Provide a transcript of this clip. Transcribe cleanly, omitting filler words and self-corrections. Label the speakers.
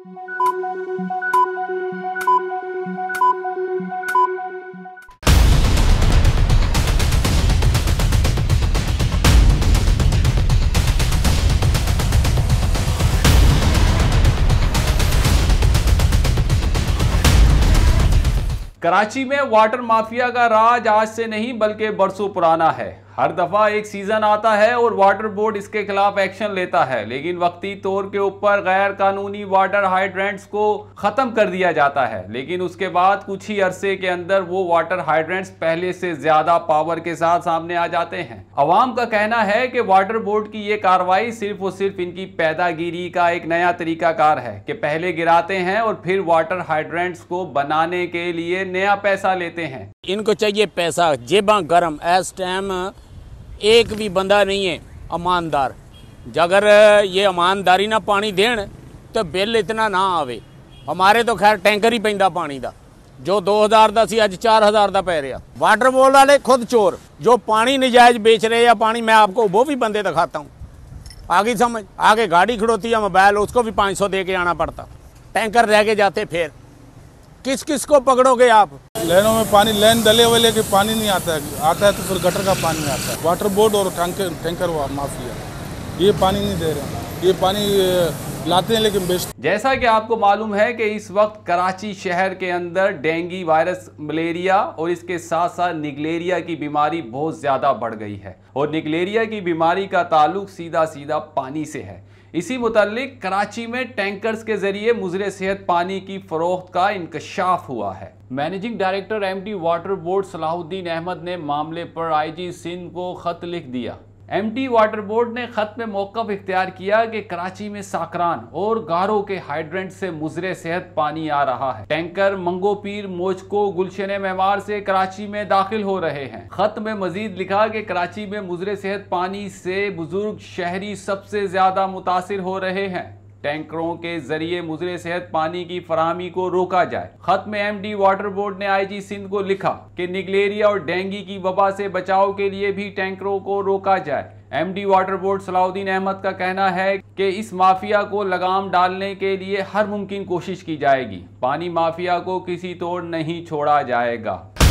Speaker 1: कराची में water mafia का राज आज से नहीं बल्कि बरसों पुराना है। हर दफा एक सीजन आता है और वाटर बोर्ड इसके खिलाफ एक्शन लेता है, लेकिन वक्ती तौर के ऊपर गैर कानूनी वाटर हाइड्रेंट्स को खत्म कर दिया जाता है, लेकिन उसके बाद कुछ ही अरसे के अंदर वो वाटर हाइड्रेंट्स पहले से ज्यादा पावर के साथ सामने आ जाते हैं। अवाम का कहना है कि वाटर बोर्ड की ये कार्रवाई सिर्फ और सिर्फ इनकी पैदागिरी का एक नया तरीकाकार है कि पहले गिराते हैं और फिर वाटर हाइड्रेंट्स को बनाने के लिए नया पैसा लेते हैं।
Speaker 2: इनको चाहिए पैसा, जेबा गरम। इस टाइम एक भी बंदा नहीं है ईमानदार। अगर ये ईमानदारी ना पानी देन तो बिल इतना ना आवे। हमारे तो खैर टैंकर ही पैंदा पानी का, जो 2000 का सी अज 4000 का पै रहा। वाटर बोर्ड वाले खुद चोर, जो पानी नजायज बेच रहे या पानी, मैं आपको वो भी बंदे दिखाता हूँ। आगे समझ, आगे गाड़ी खड़ोती है मोबाइल, उसको भी 500 दे के आना पड़ता। टैंकर रह के जाते, फिर किस किस को पकड़ोगे आप?
Speaker 3: लेनों में पानी, लेन डले हुए लेके पानी नहीं आता है तो फिर गटर का पानी आता है। वाटर बोर्ड और टैंकर माफिया ये पानी नहीं दे रहे, ये पानी लाते हैं लेकिन बेचते।
Speaker 1: जैसा कि आपको मालूम है कि इस वक्त कराची शहर के अंदर डेंगू वायरस, मलेरिया और इसके साथ साथ निगलेरिया की बीमारी बहुत ज़्यादा बढ़ गई है, और निगलेरिया की बीमारी का ताल्लुक सीधा सीधा पानी से है। इसी मुतालिक कराची में टैंकर्स के जरिए मुजरे सेहत पानी की फरोख्त का इंकशाफ हुआ है। Managing director MD water board Salahuddin Ahmed ने मामले पर आईजी सिंध को खत लिख दिया। एमटी वाटर बोर्ड ने खत में मौक़िफ़ इख्तियार किया कि कराची में साकरान और गारों के हाइड्रेंट से मुजरे सेहत पानी आ रहा है। टैंकर मंगो पीर, मोचको, गुलशन मेमार से कराची में दाखिल हो रहे हैं। खत में मजीद लिखा कि कराची में मुजरे सेहत पानी से बुजुर्ग शहरी सबसे ज्यादा मुतासिर हो रहे हैं। टैंकरों के जरिए मुजरे सेहत पानी की फराहमी को रोका जाए। खत में एमडी वाटर बोर्ड ने आईजी सिंध को लिखा कि निगलेरिया और डेंगू की वबा से बचाव के लिए भी टैंकरों को रोका जाए। MD water board Salahuddin Ahmed का कहना है कि इस माफिया को लगाम डालने के लिए हर मुमकिन कोशिश की जाएगी। पानी माफिया को किसी तोड़ नहीं छोड़ा जाएगा।